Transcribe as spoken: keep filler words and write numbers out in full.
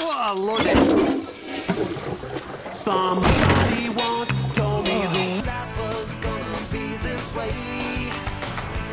Oh, Lord. Somebody once told me the Life was gonna be this way.